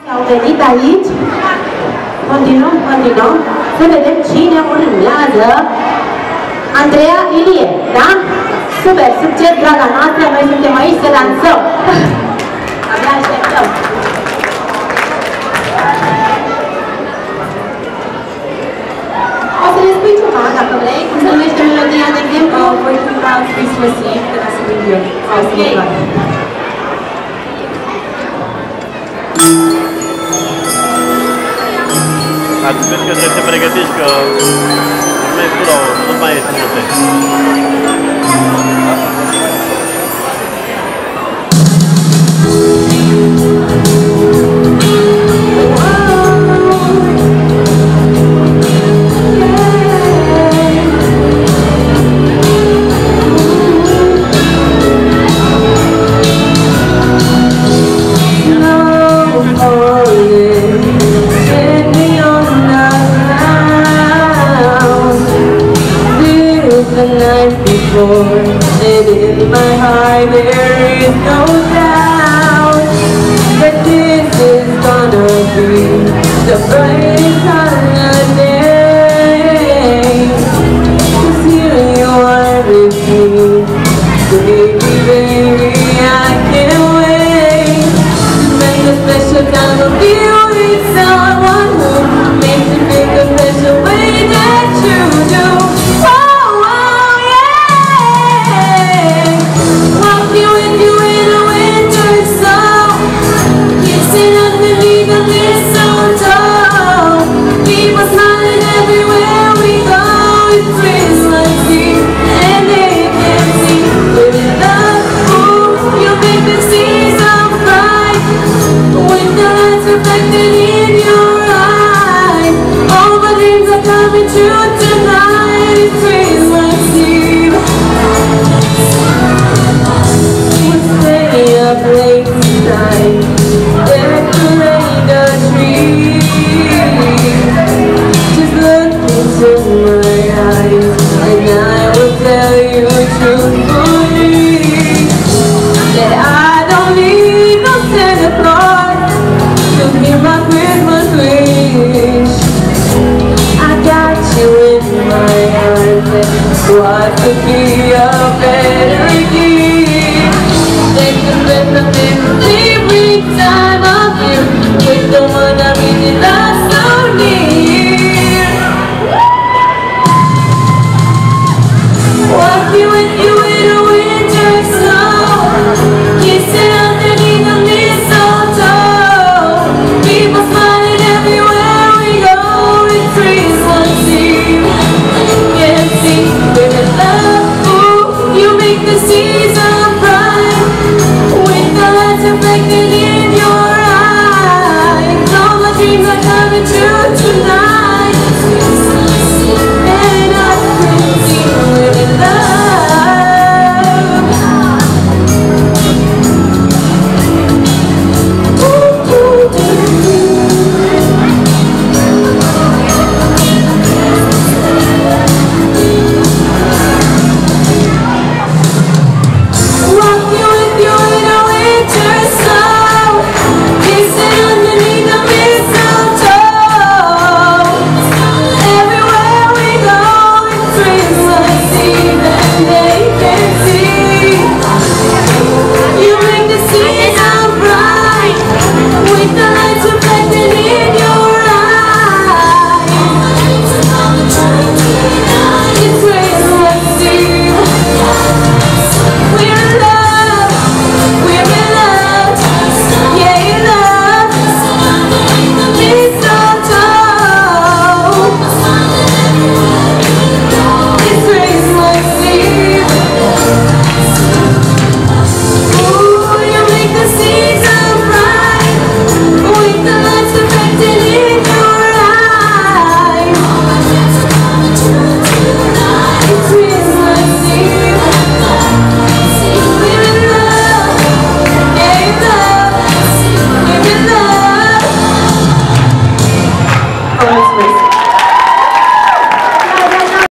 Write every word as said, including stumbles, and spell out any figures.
Au venit aici. Continuăm, continuăm. Să vedem cine urmează. Andreea Ilie, da? Super, succes, draga noastră, noi suntem aici să dansăm. Abia așteptăm. O să ne spui ceva, dacă vrei, cum se numește melodia, de exemplu? Voi cânta Christmas Eve de la Celine Dion. Ok. Ați spus că trebuie să pregătiți, că nu mai este nu mai este multe. And in my heart there is no doubt that this is gonna be the brightest holiday. 'Cause here you are with me, baby, baby, I can't wait to make a special time of year.